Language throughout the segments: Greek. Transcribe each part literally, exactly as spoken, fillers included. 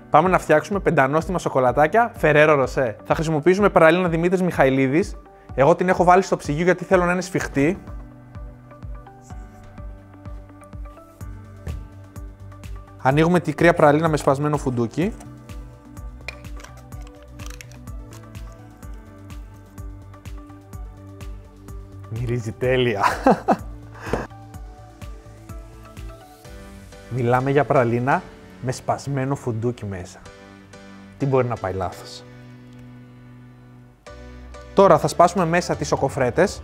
Πάμε να φτιάξουμε πεντανόστιμα σοκολατάκια Ferrero Rocher. Θα χρησιμοποιήσουμε πραλίνα Δημήτρης Μιχαηλίδης. Εγώ την έχω βάλει στο ψυγείο γιατί θέλω να είναι σφιχτή. Ανοίγουμε τη κρύα πραλίνα με σπασμένο φουντούκι. Μυρίζει τέλεια. Μιλάμε για πραλίνα με σπασμένο φουντούκι μέσα. Τι μπορεί να πάει λάθος. Τώρα θα σπάσουμε μέσα τις σοκοφρέτες.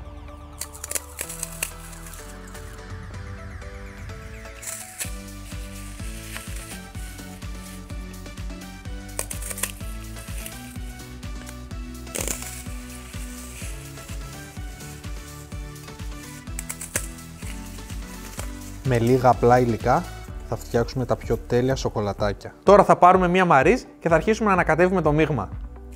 Με λίγα απλά υλικά θα φτιάξουμε τα πιο τέλεια σοκολατάκια. Τώρα θα πάρουμε μία μαρίζ και θα αρχίσουμε να ανακατεύουμε το μείγμα.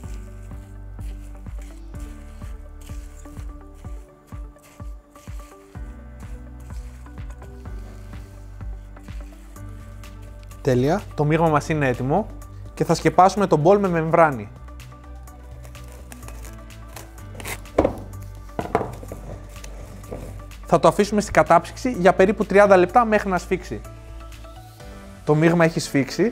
Τέλεια, το μείγμα μας είναι έτοιμο και θα σκεπάσουμε το μπολ με μεμβράνη. Θα το αφήσουμε στην κατάψυξη για περίπου τριάντα λεπτά μέχρι να σφίξει. Το μείγμα έχει σφίξει.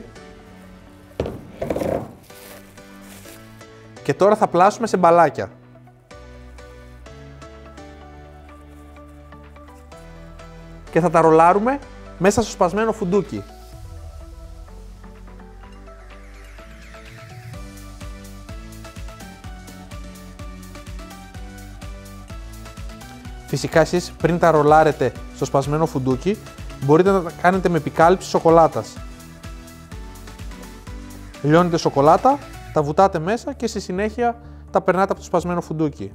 Και τώρα θα πλάσουμε σε μπαλάκια. Και θα τα ρολάρουμε μέσα στο σπασμένο φουντούκι. Φυσικά εσείς πριν τα ρολάρετε στο σπασμένο φουντούκι, μπορείτε να τα κάνετε με επικάλυψη σοκολάτας. Λιώνετε σοκολάτα, τα βουτάτε μέσα και στη συνέχεια τα περνάτε από το σπασμένο φουντούκι.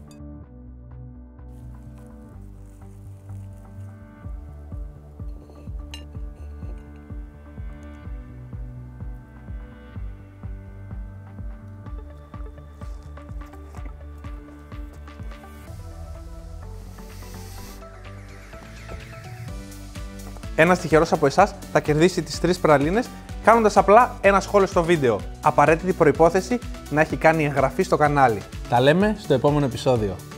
Ένας τυχερός από εσάς θα κερδίσει τις τρεις πραλίνες κάνοντας απλά ένα σχόλιο στο βίντεο. Απαραίτητη προϋπόθεση να έχει κάνει εγγραφή στο κανάλι. Τα λέμε στο επόμενο επεισόδιο.